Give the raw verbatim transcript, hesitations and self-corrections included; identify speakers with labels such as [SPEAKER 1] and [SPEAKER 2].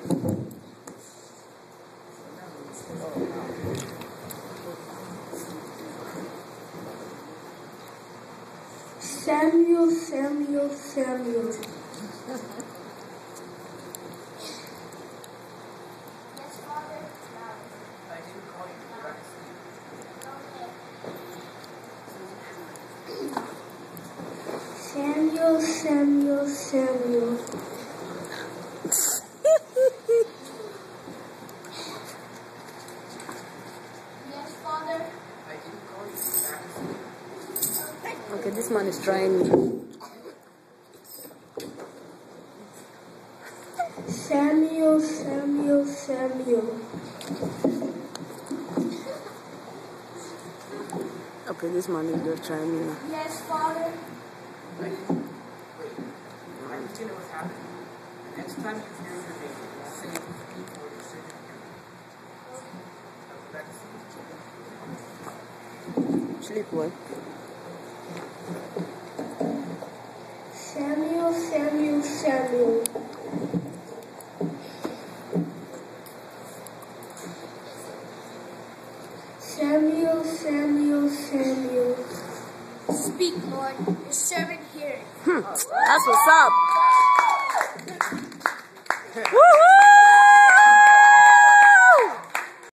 [SPEAKER 1] Samuel, Samuel, Samuel. Samuel, Samuel, Samuel.
[SPEAKER 2] Yes, Father.
[SPEAKER 3] Okay, this man is trying me.
[SPEAKER 1] Samuel, Samuel, Samuel.
[SPEAKER 3] Okay, this man is just trying me now.
[SPEAKER 2] Yes, Father.
[SPEAKER 4] Wait, wait. I need to know what's happening. The next time you hear your name, say it before you say it.
[SPEAKER 3] Sleep well.
[SPEAKER 1] Samuel, Samuel, Samuel. Samuel, Samuel, Samuel.
[SPEAKER 2] Speak, Lord. Your servant heareth.
[SPEAKER 3] Hmm. That's what's up. Woohoo!